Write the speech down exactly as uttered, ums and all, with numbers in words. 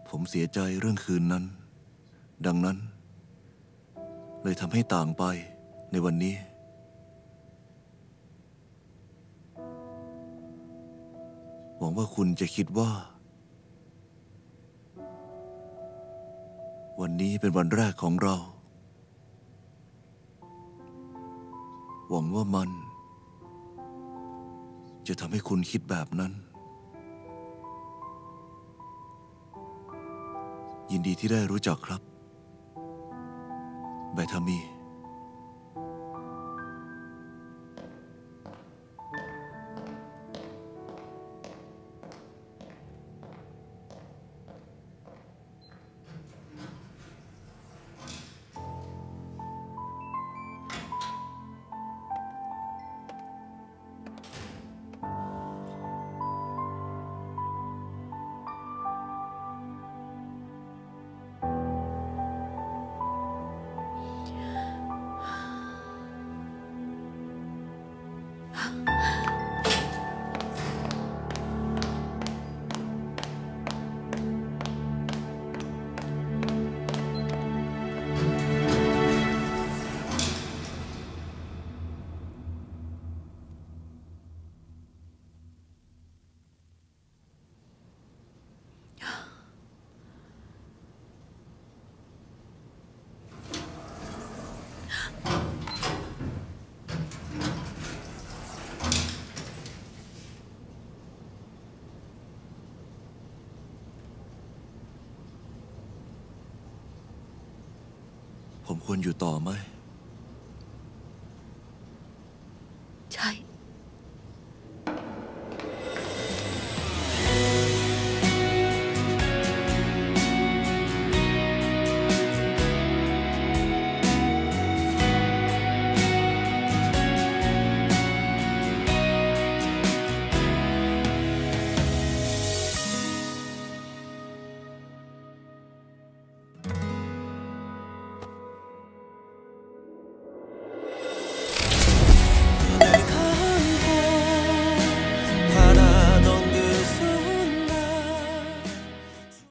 ผมเสียใจเรื่องคืนนั้นดังนั้นเลยทำให้ต่างไปในวันนี้หวังว่าคุณจะคิดว่าวันนี้เป็นวันแรกของเราหวังว่ามันจะทำให้คุณคิดแบบนั้นยินดีที่ได้รู้จักครับไบทามีผมควรอยู่ต่อไหม